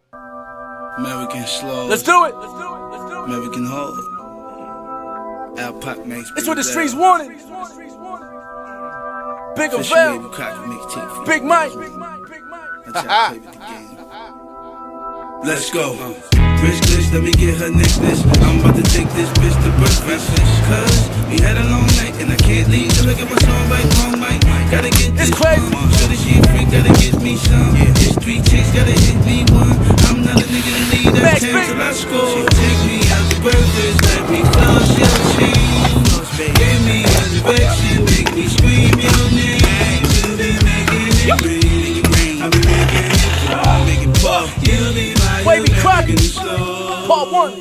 American slow. Let's do it. American hard. Alpac makes. It's what the streets wanted. Big Avail. Big Mike. Let's go. Rich glitch, let me get her necklace. I'm about to take this bitch to breakfast. Cause we had a long night and I can't leave till I get my song right, wrong mic. Gotta get this. It's crazy. So that she a freak, gotta get me some. This 3 chicks gotta hit me one. I'm not a nigga to lead up 10 till I score. She take me out to breakfast, let me flush your cheese. Give me a direction, make me scream your name. You'll be making it rain. I'll be making it fall, make it fall. You'll be Wavy Crockett, part 1.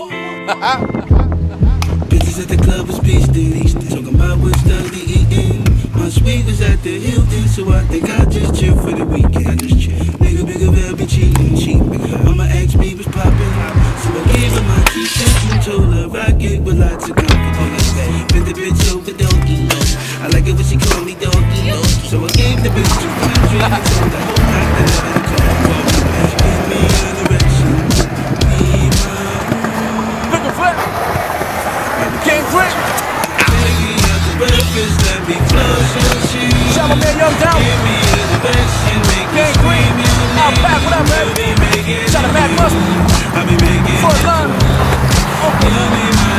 Bitches at the club was beastin', talking about what's Dudley eating. My suite was at the Hilton, so I think I just chill for the weekend. Nigga, Big Avail be cheating. Mama asked me what's poppin', so I gave her my key and told her rock it with lots of confidence. Been the bitch over doggy, I like it when she call me doggy, so I gave the bitch 200 and told her hope not to let her call. Give me a direction. Big Avail. King Brick. Let me close your cheese. Shout out my man Young Down. Give me a direction, make me King scream your name. Outback, what up, baby? Shout out Mac Mustard. I'll be making Fort Line. You'll be my